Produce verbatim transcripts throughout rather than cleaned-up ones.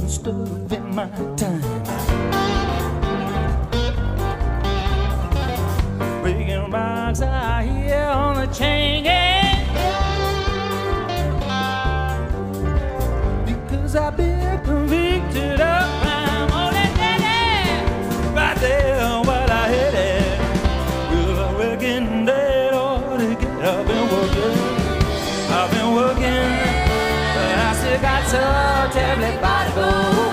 stuff in my time. Breaking rocks out here on the chain gang, because I've been convicted of crime. Oh, that, that, that, right there where I hit it. Well, I'm working dead or to get up and working. I've been working, but I still got so terribly far to go.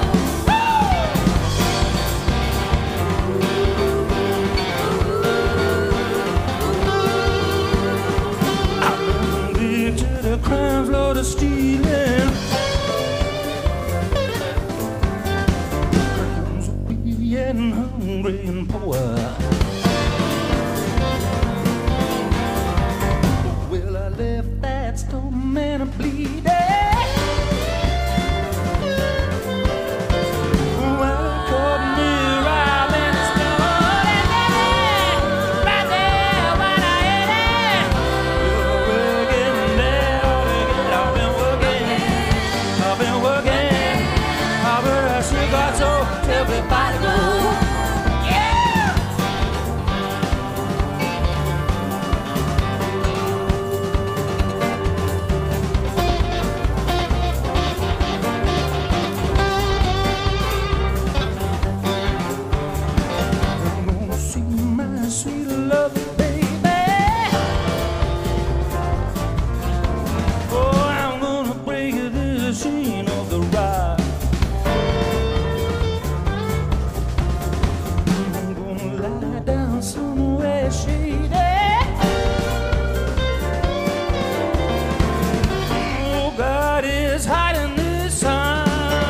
Crimes, load of stealing, crimes of being hungry and poor. Well, I left that stone man a bleeding. Everybody go, yeah. I'm gonna see my sweet love, baby. Oh, I'm gonna break the scene of the ride. Somewhere shady. Oh, God is hiding the sun.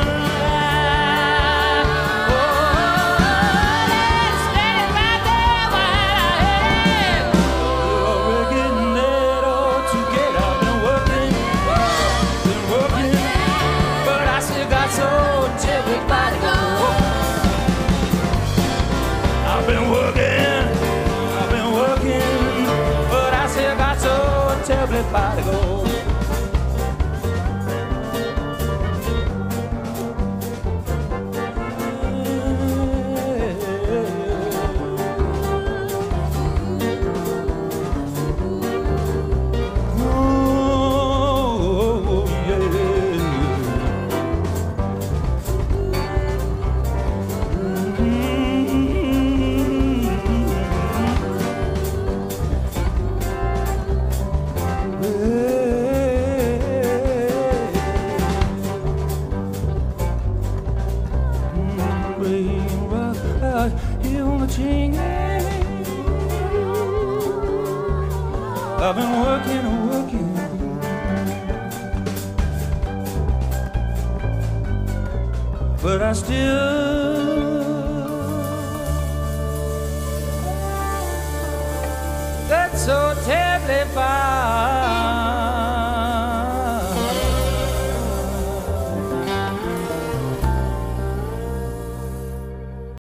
Oh, let's stand right there while I hit it. Oh, we're getting that all together. I've been working, been working, but I still got so terribly far to go. I've been working, terribly far to go. Here on the chain gang, I've been working and working, but I still got so terribly far